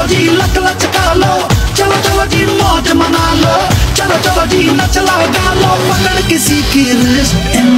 जी luck लचका लो, चलो चलो जी मौज मना लो, चलो चलो जी नच लो गा लो, पकड़ किसी की रिस्ट